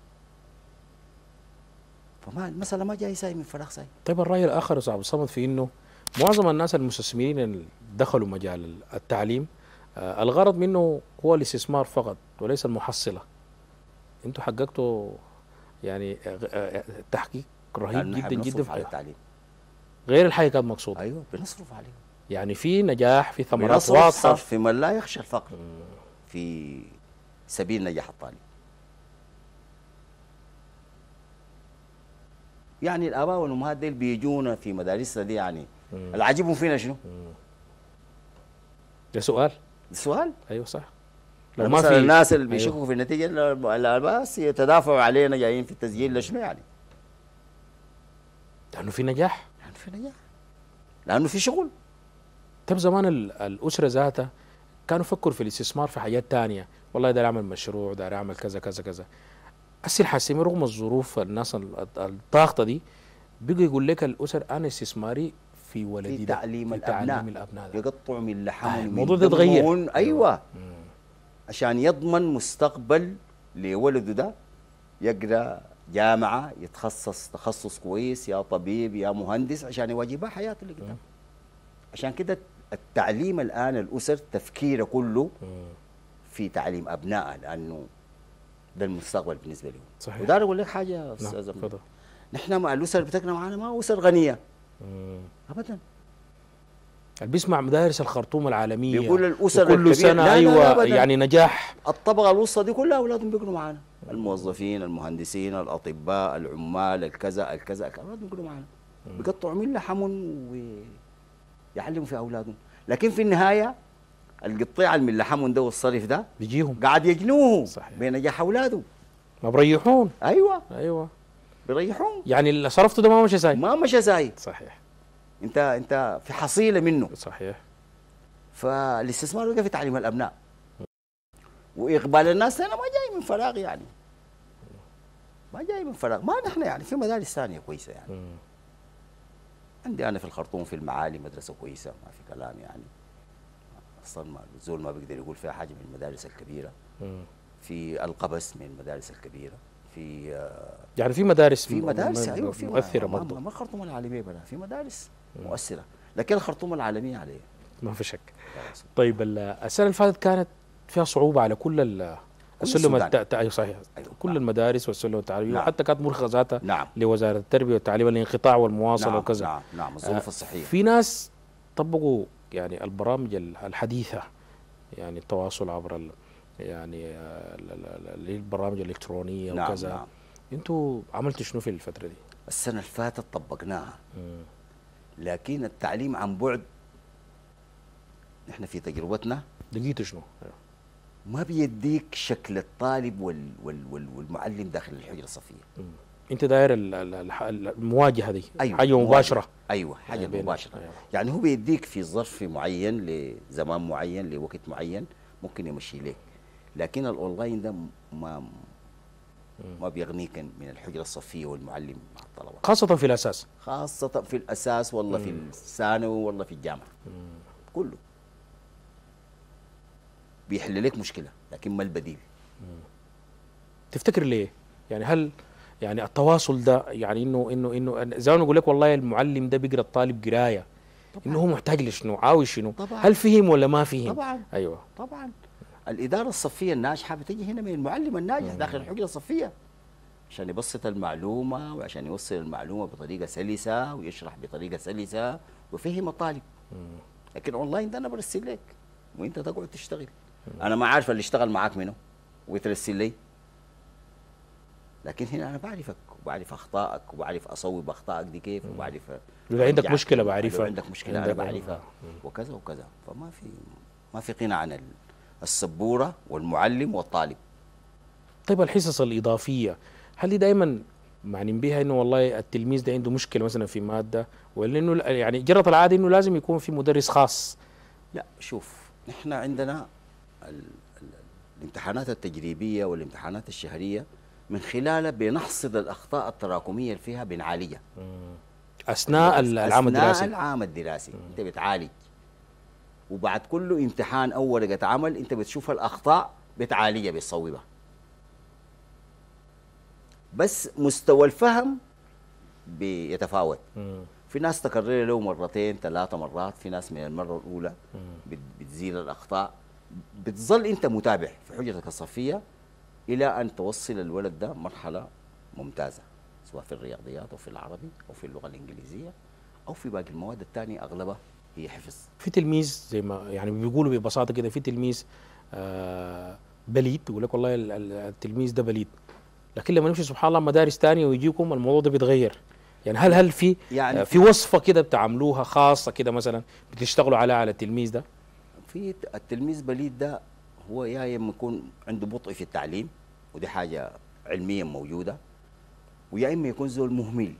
فما المسألة ما جاي ساي من فراغ ساي. طيب الرأي الآخر يا أستاذ عبد الصمد في إنه معظم الناس المستثمرين اللي دخلوا مجال التعليم الغرض منه هو الاستثمار فقط وليس المحصلة. انتوا حققتوا يعني تحقيق رهيب جدا جدا على التعليم، غير الحاجة كانت مقصودة. ايوه بنصرف عليه، يعني في نجاح، في ثمرات واضحة واضحة في من لا يخشى الفقر في سبيل نجاح الطالب. يعني الآباء والأمهات ديل بيجونا في مدارسنا دي، يعني العجيب فينا شنو؟ ده سؤال. السؤال ايوه صح. لو ما في الناس اللي بيشكوا أيوه. في النتيجة الآباء يتدافعوا علينا جايين في التسجيل لشنو يعني؟ لأنه في نجاح، لأنه في نجاح، لأنه في شغل. طيب زمان الأسرة ذاتها كانوا يفكروا في الاستثمار في حاجات تانية، والله ده أعمل مشروع، ده أعمل كذا كذا كذا. هسه الحاسمين رغم الظروف الناس الضاغطة دي بيجي يقول لك الأسر أنا استثماري في ولدي في ده، تعليم في تعليم الأبناء يقطعوا من لحمهم الموضوع ده اتغير. أيوة عشان يضمن مستقبل لولده ده، يقرأ جامعة، يتخصص تخصص كويس، يا طبيب يا مهندس، عشان يواجه حياته اللي قدام. عشان كده التعليم الآن الأسر تفكيره كله في تعليم أبنائها، لأنه ده المستقبل بالنسبة لهم. صحيح. ودار أقول لك حاجة يا أستاذ تفضل. نحن مع الأسر بتاعنا معانا ما أسر غنية أبدا. اللي بيسمع مدارس الخرطوم العالمية بيقول الأسر كل سنة لا أيوة لا يعني نجاح. الطبقة الوسطى دي كلها أولادهم بيقروا معانا، الموظفين، المهندسين، الأطباء، العمال، الكذا الكذا، أولادهم بيقروا معانا، بيقطعوا من لحمهم ويعلموا في أولادهم. لكن في النهاية القطيع من لحمهم ده والصرف ده بيجيهم قاعد يجنوه صحيح. بنجاح أولاده. ما بريحون. أيوة بيريحون. يعني اللي صرفته ده ما مشى زي ما مشى زايد. صحيح. انت في حصيله منه. صحيح. فالاستثمار بقى في تعليم الابناء، واقبال الناس هنا ما جاي من فراغ، يعني ما جاي من فراغ. ما نحن يعني في مدارس ثانيه كويسه يعني. عندي انا في الخرطوم في المعالي مدرسه كويسه ما في كلام يعني، اصلا الزول ما بيقدر يقول فيها حاجه من المدارس الكبيره. في القبس من المدارس الكبيره، في يعني في مدارس ايوه في مؤثره برضه. ما الخرطوم العالميه بلا، في مدارس مؤثره، لكن الخرطوم العالميه عليه ما في شك. طيب السنه اللي فاتت كانت فيها صعوبه على كل السلم ايوه صحيح. أيوة. كل المدارس والسلم التعليميه. نعم. وحتى كانت مرخصه ذاتها. نعم. لوزاره التربيه والتعليم الانقطاع والمواصله. نعم. وكذا. نعم الظروف الصحيه. في ناس طبقوا يعني البرامج الحديثه، يعني التواصل عبر يعني البرامج الالكترونيه. نعم. وكذا. نعم. انتوا عملتوا شنو في الفتره دي؟ السنه اللي فاتت طبقناها. لكن التعليم عن بعد نحن في تجربتنا لقيتوا شنو؟ ما بيديك شكل الطالب والمعلم داخل الحجره الصفيه. انت داير المواجهه دي. أيوة. حاجه مباشره. ايوه حاجه مباشره. أيوة. يعني هو بيديك في ظرف معين لزمان معين لوقت معين ممكن يمشي لك، لكن الاونلاين ده ما بيغنيك من الحجره الصفيه والمعلم مع الطلبه، خاصه في الاساس. خاصه في الاساس والله في الثانوي والله في الجامعه. كله بيحل لك مشكله، لكن ما البديل. تفتكر ليه؟ يعني هل يعني التواصل ده يعني انه زي ما نقول لك والله المعلم ده بيقرا الطالب قرايه، انه هو محتاج لشنو؟ عاوز شنو؟ طبعا. هل فهم ولا ما فهم؟ طبعا. ايوه طبعا. الاداره الصفيه الناجحه بتجي هنا من المعلم الناجح داخل الحجره الصفيه، عشان يبسط المعلومه وعشان يوصل المعلومه بطريقه سلسه ويشرح بطريقه سلسه ويفهم الطالب. لكن اونلاين ده انا برسل لك وانت تقعد تشتغل. انا ما عارف اللي اشتغل معاك منه ويترسل لي، لكن هنا انا بعرفك وبعرف اخطائك وبعرف اصوب اخطائك دي كيف، وبعرف لو عندك مشكله بعرفها، لو عندك مشكله انا بعرفها وكذا وكذا. فما في غنى عن السبوره والمعلم والطالب. طيب الحصص الاضافيه هل دي دائما معنين بها انه والله التلميذ ده عنده مشكله مثلا في ماده، ولا انه يعني جرت العاده انه لازم يكون في مدرس خاص؟ لا شوف، نحن عندنا الامتحانات التجريبيه والامتحانات الشهريه من خلالها بنحصد الاخطاء التراكميه اللي فيها بنعالجها اثناء العام الدراسي. اثناء العام الدراسي انت بتعالج، وبعد كل امتحان او ورقه عمل انت بتشوف الاخطاء بتعالجها بتصوبها. بس مستوى الفهم بيتفاوت. في ناس تكرر له مرتين 3 مرات، في ناس من المره الاولى بتزيل الاخطاء. بتظل انت متابع في حجرتك الصفيه الى ان توصل الولد ده مرحله ممتازه، سواء في الرياضيات او في العربي او في اللغه الانجليزيه او في باقي المواد الثانيه، اغلبها هي حفظ. في تلميذ زي ما يعني بيقولوا ببساطه كده، في تلميذ بليد، يقول لك والله التلميذ ده بليد، لكن لما نمشي سبحان الله مدارس ثانيه ويجيكم الموضوع ده بيتغير. يعني هل في يعني في وصفه كده بتعملوها خاصه كده مثلا بتشتغلوا على التلميذ ده؟ في التلميذ بليد ده هو يا اما يكون عنده بطء في التعليم، ودي حاجه علميا موجوده، ويا اما يكون زول مهمل.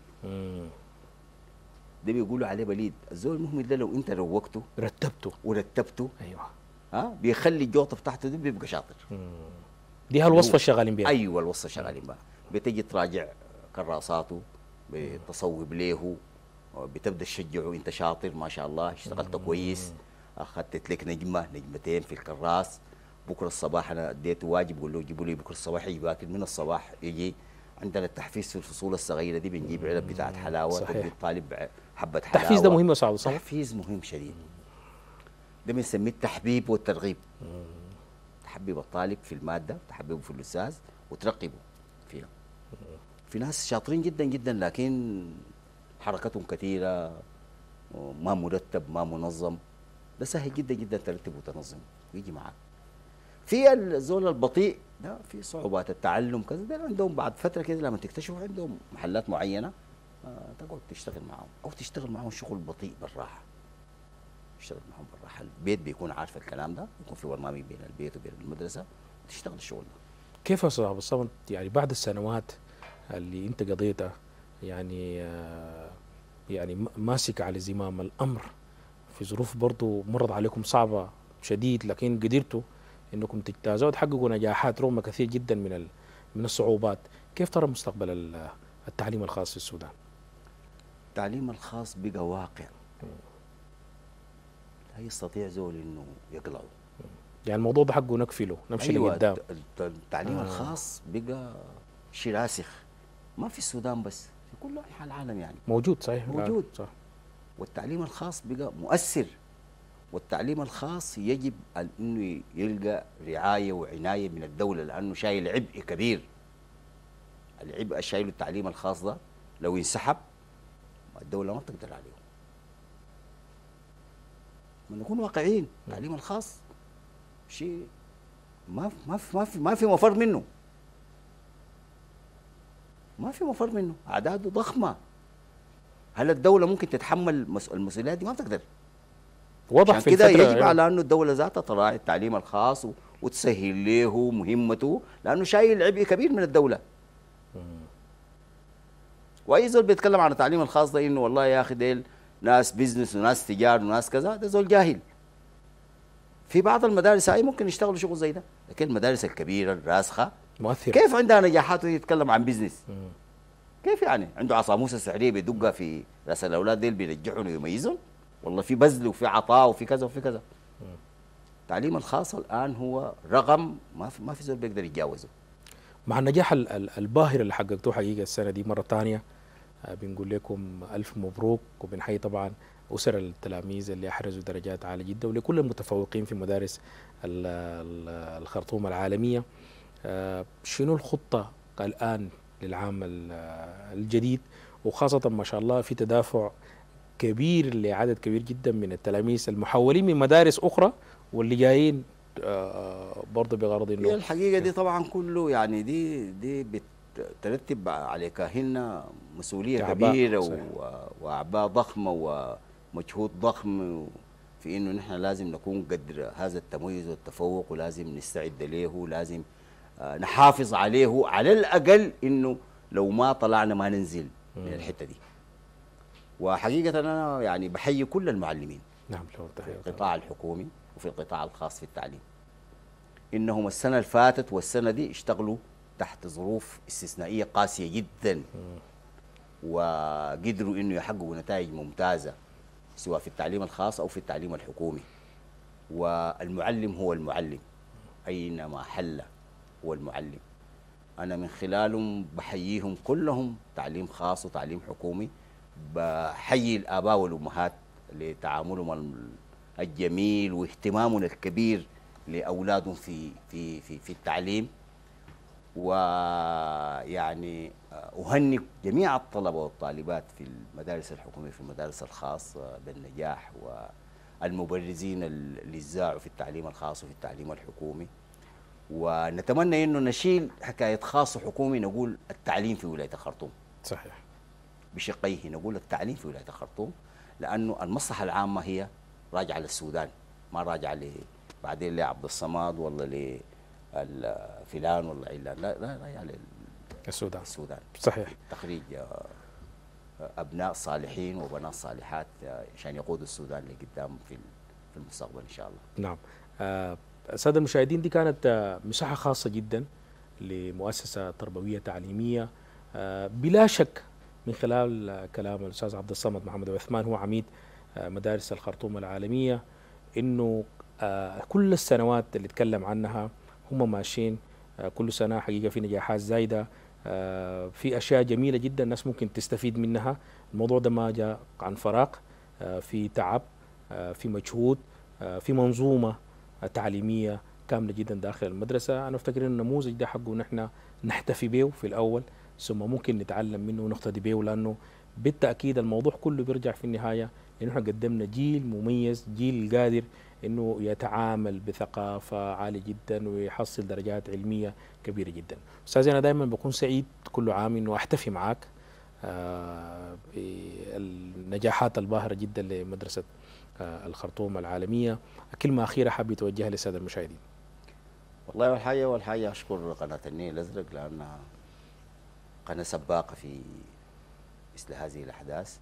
ده بيقولوا عليه بليد. الزول المهمل ده لو انت روقته ورتبته ايوه بيخلي الجوطه بتاعته دي بيبقى شاطر. دي هالوصفه شغالين بيها. ايوه الوصفه شغالين بها. بتجي تراجع كراساته، بتصوب له، بتبدا تشجعه، انت شاطر ما شاء الله، اشتغلت كويس، اخذت لك نجمه نجمتين في الكراس، بكره الصباح انا اديته واجب، قول له جيبوا لي بكره الصباح يجي باكر من الصباح. يجي عندنا التحفيز في الفصول الصغيره دي، بنجيب علب بتاعت حلاوه، تدي الطالب حبه حلاوه. التحفيز ده مهم صعب، صح؟ التحفيز مهم شديد. ده بنسميه التحبيب والترغيب. تحبب الطالب في الماده، تحببه في الاستاذ، وترقبه فيها. في ناس شاطرين جدا جدا لكن حركتهم كثيره، ما مرتب، ما منظم. ده سهل جدا جدا ترتب وتنظم ويجي معاك. في الزول البطيء ده في صعوبات التعلم كذا، ده عندهم بعد فتره كده لما تكتشفوا عندهم محلات معينه تقعد تشتغل معهم، او تشتغل معهم شغل بطيء بالراحه. تشتغل معهم بالراحه، البيت بيكون عارف الكلام ده، يكون في برنامج بين البيت وبين المدرسه وتشتغل الشغل ده. كيف يا استاذ عبد الصمد يعني بعد السنوات اللي انت قضيتها، يعني ماسك على زمام الامر في ظروف برضو مرت عليكم صعبه شديد، لكن قدرتوا انكم تجتازوا وتحققوا نجاحات رغم كثير جدا من الصعوبات. كيف ترى مستقبل التعليم الخاص في السودان؟ التعليم الخاص بقى واقع، لا يستطيع زول انه يقلعه. يعني الموضوع ده حقه نكفله نمشي أيوة لقدام. التعليم الخاص بقى شيء راسخ، ما في السودان بس، في كل انحاء العالم يعني موجود. صحيح موجود. صح. والتعليم الخاص بقى مؤثر، والتعليم الخاص يجب انه يلقى رعايه وعنايه من الدوله، لانه شايل عبء كبير. العبء الشايله التعليم الخاص ده لو انسحب الدوله ما بتقدر عليه. نكون واقعيين، التعليم الخاص شيء ما في مفر منه، ما في مفر منه، اعداده ضخمه. هل الدوله ممكن تتحمل المسؤوليات دي؟ ما بتقدر. وضح في كده الفترة يجب على انه الدوله ذاتها تراعي التعليم الخاص وتسهل له مهمته، لانه شايل عبء كبير من الدوله. واي زول بيتكلم عن التعليم الخاص ده انه والله يا اخي ديل ناس بيزنس وناس تجار وناس كذا، ده زول جاهل. في بعض المدارس هاي ممكن يشتغلوا شغل زي ده، لكن المدارس الكبيره الراسخه مؤثرة. كيف عندها نجاحات ويتكلم عن بيزنس؟ كيف يعني؟ عنده عصاموسه سحريه بيدقها في راس الاولاد ديل بينجحهم ويميزهم؟ والله في بذل وفي عطاء وفي كذا وفي كذا. التعليم الخاص الان هو رقم ما في زول بيقدر يتجاوزه. مع النجاح الباهر اللي حققتوه حقيقه السنه دي مره ثانيه، بنقول لكم الف مبروك، وبنحيي طبعا اسر التلاميذ اللي احرزوا درجات عاليه جدا، ولكل المتفوقين في مدارس الخرطوم العالميه. شنو الخطه الان للعام الجديد، وخاصه ما شاء الله في تدافع كبير لعدد كبير جدا من التلاميذ المحولين من مدارس اخرى واللي جايين برضه بغرض انه الحقيقه دي طبعا كله يعني دي بترتب على كاهلنا مسؤوليه كبيره واعباء ضخمه ومجهود ضخم في انه نحن لازم نكون قدر هذا التميز والتفوق، ولازم نستعد له، لازم نحافظ عليه على الاقل، انه لو ما طلعنا ما ننزل من الحته دي. وحقيقه انا يعني بحيي كل المعلمين نعم في القطاع الحكومي وفي القطاع الخاص في التعليم، انهم السنه اللي فاتت والسنه دي اشتغلوا تحت ظروف استثنائية قاسية جدا، وقدروا انه يحققوا نتائج ممتازة سواء في التعليم الخاص او في التعليم الحكومي. والمعلم هو المعلم اينما حل، هو المعلم. انا من خلالهم بحييهم كلهم، تعليم خاص وتعليم حكومي. بحيي الاباء والامهات لتعاملهم الجميل واهتمامهم الكبير لاولادهم في التعليم. ويعني أهنئ جميع الطلبة والطالبات في المدارس الحكومية في المدارس الخاصة بالنجاح، والمبرزين اللي زاعوا في التعليم الخاص وفي التعليم الحكومي. ونتمنى انه نشيل حكاية خاص وحكومي، نقول التعليم في ولاية الخرطوم صحيح بشقيه، نقول التعليم في ولاية الخرطوم، لأنه المصلحة العامة هي راجعة للسودان، ما راجعة بعدين لعبد الصمد والله فلان ولا علان، لا راجعة السودان. صحيح. تخريج أبناء صالحين وبنات صالحات عشان يقودوا السودان لقدام في المستقبل إن شاء الله. نعم. السادة المشاهدين، دي كانت مساحة خاصة جدا لمؤسسة تربوية تعليمية. بلا شك من خلال كلام الأستاذ عبد الصمد محمد عثمان، هو عميد مدارس الخرطوم العالمية، إنه كل السنوات اللي اتكلم عنها هم ماشيين كل سنة حقيقة في نجاحات زايدة، في أشياء جميلة جدا الناس ممكن تستفيد منها. الموضوع ده ما جاء عن فراغ، في تعب، في مجهود، في منظومة تعليمية كاملة جدا داخل المدرسة. أنا أفتكر أن النموذج ده حقه نحن نحتفي به في الأول، ثم ممكن نتعلم منه ونقتدي به، لأنه بالتأكيد الموضوع كله بيرجع في النهاية لأنه احنا قدمنا جيل مميز، جيل قادر أنه يتعامل بثقافة عالية جدا ويحصل درجات علمية كبيرة جدا. أستاذي، أنا دائما بكون سعيد كل عام أنه أحتفي معك بالنجاحات الباهرة جدا لمدرسة الخرطوم العالمية. كلمة أخيرة حابب توجهها للسادة المشاهدين. والله والحاجة أشكر قناة النيل الأزرق لأنها قناة سباقة في مثل هذه الأحداث،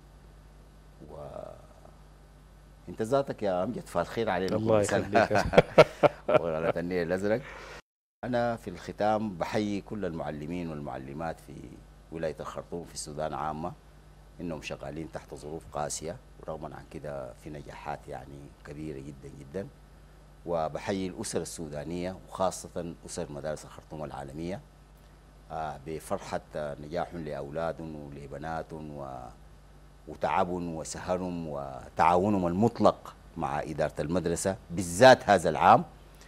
وأنت ذاتك يا أمجد فالخير علينا. الله يخليك. وقناة النيل الأزرق. أنا في الختام بحيي كل المعلمين والمعلمات في ولاية الخرطوم في السودان عامة، إنهم شغالين تحت ظروف قاسية، ورغما عن كده في نجاحات يعني كبيرة جدا جدا. وبحيي الأسر السودانية وخاصة أسر مدارس الخرطوم العالمية بفرحة نجاحهم لأولادهم ولبناتهم وتعبهم وسهرهم وتعاونهم المطلق مع إدارة المدرسة بالذات هذا العام.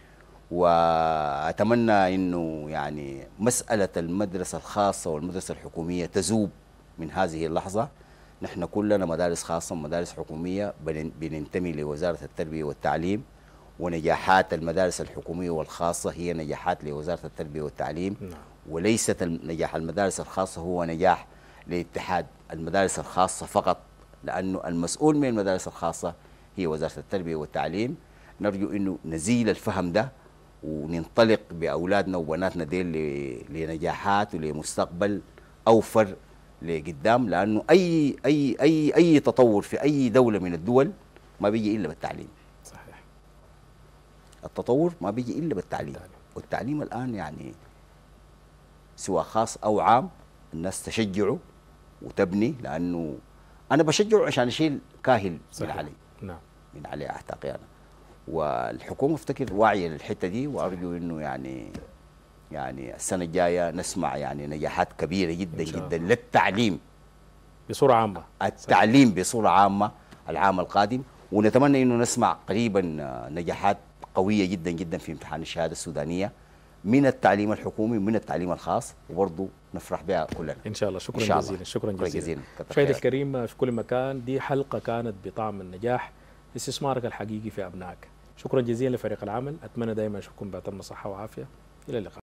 وأتمنى إنه يعني مسألة المدرسة الخاصة والمدرسة الحكومية تذوب من هذه اللحظة. نحن كلنا مدارس خاصة ومدارس حكومية بننتمي لوزارة التربية والتعليم، ونجاحات المدارس الحكومية والخاصة هي نجاحات لوزارة التربية والتعليم. وليست نجاح المدارس الخاصة هو نجاح لاتحاد المدارس الخاصة فقط، لأنه المسؤول من المدارس الخاصة هي وزارة التربية والتعليم. نرجو أنه نزيل الفهم ده وننطلق بأولادنا وبناتنا ديل لنجاحات ولمستقبل أوفر لقدام، لأنه أي تطور في أي دولة من الدول ما بيجي إلا بالتعليم. صحيح. التطور ما بيجي إلا بالتعليم. والتعليم الآن يعني سواء خاص أو عام الناس تشجعه وتبني، لأنه أنا بشجعه عشان أشيل كاهل من علي. نعم. من علي أعتقي أنا. والحكومة افتكر واعية للحتة دي، وأرجو إنه يعني السنة الجاية نسمع يعني نجاحات كبيرة جدا جدا للتعليم بصورة عامة. التعليم صحيح. بصورة عامة العام القادم. ونتمنى إنه نسمع قريبا نجاحات قوية جدا جدا في امتحان الشهادة السودانية من التعليم الحكومي ومن التعليم الخاص، وبرضه نفرح بها كلنا إن شاء الله. شكرا جزيلا. شكرا جزيلا. مشاهدي الكريم في كل مكان، دي حلقة كانت بطعم النجاح، استثمارك الحقيقي في أبنائك. شكرا جزيلا لفريق العمل، أتمنى دائما أشوفكم بأتم صحة وعافية. إلى اللقاء.